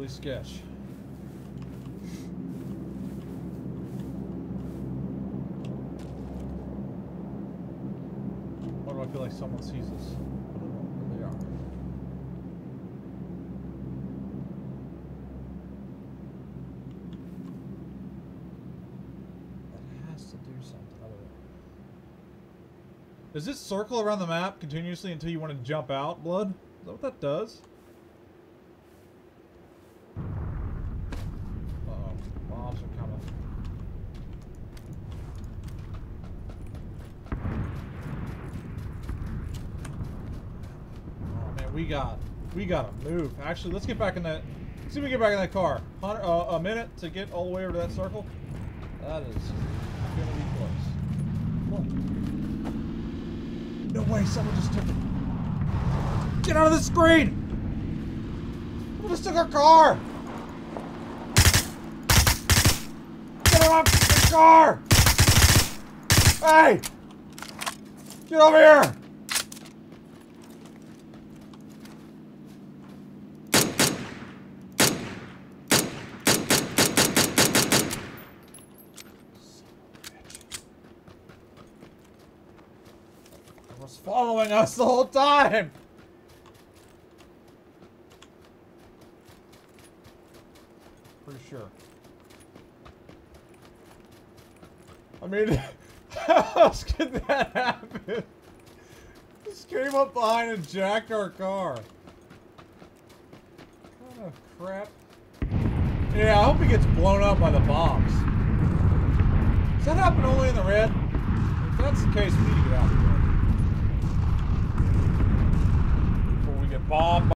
really sketch. Why do I feel like someone sees us? But I don't know where they are. That has to do something. I don't know. Does it circle around the map continuously until you want to jump out, Blood? Is that what that does? Uh-oh. Bombs are coming. Oh man, we gotta move. Actually, let's get back in that. Let's see if we can get back in that car. A minute to get all the way over to that circle. That is gonna be close. Whoa. No way, someone just took it. Get out of the screen! Someone just took our car! Get out of the car! Hey! Get over here! Was following us the whole time. Pretty sure. I mean, how else could that happen? Just came up behind and jacked our car. What kind of crap? Yeah, I hope he gets blown up by the bombs. Does that happen only in the red? If that's the case, we need to get out of here. Before we get bombed.